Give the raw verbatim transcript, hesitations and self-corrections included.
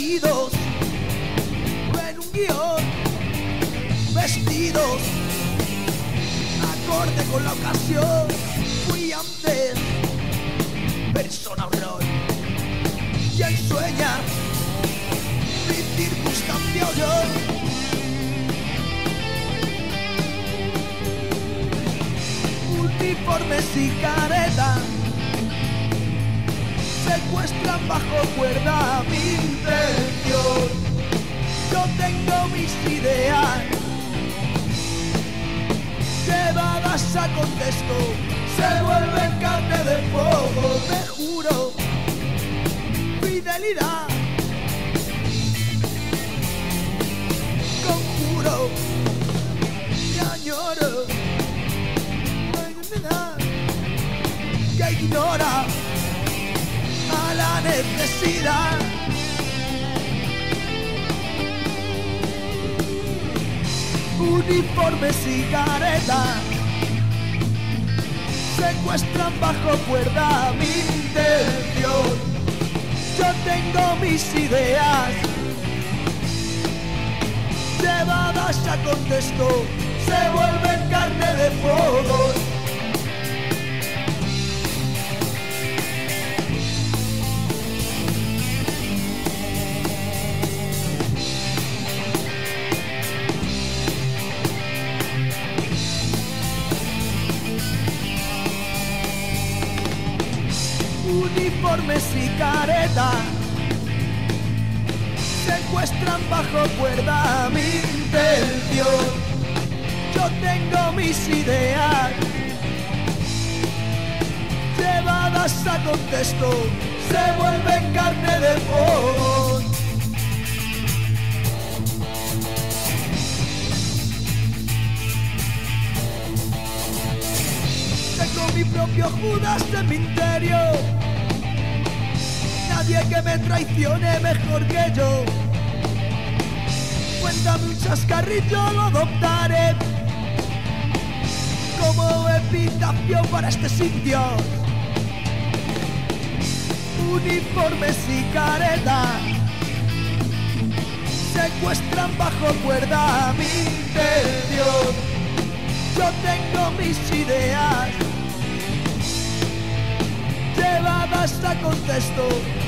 perdidos en un guión, vestidos acorde con la ocasión. Fui antes persona o rol, quien sueña mi circunstancia o yo. Uniformes y caretas secuestran bajo cuerda mi intención. Yo tengo mis ideas llevadas a contexto, se vuelven carne de fuego. Te juro fidelidad, conjuro y añoro que ignora a la necesidad. Uniformes y caretas secuestran bajo cuerda mi intención. Yo tengo mis ideas llevadas a contexto, se vuelven carne de fuego. Uniformes y caretas secuestran bajo cuerda mi intención. Yo tengo mis ideas llevadas a contexto, se vuelven carne de fuego. Tengo mi propio Judas en mi interior, nadie que me traicione mejor que yo. Cuéntame un chascarrillo, lo adoptaré como epitafio para este sitio. Uniformes y caretas secuestran bajo cuerda mi intención. Yo tengo mis ideas llevadas a contexto,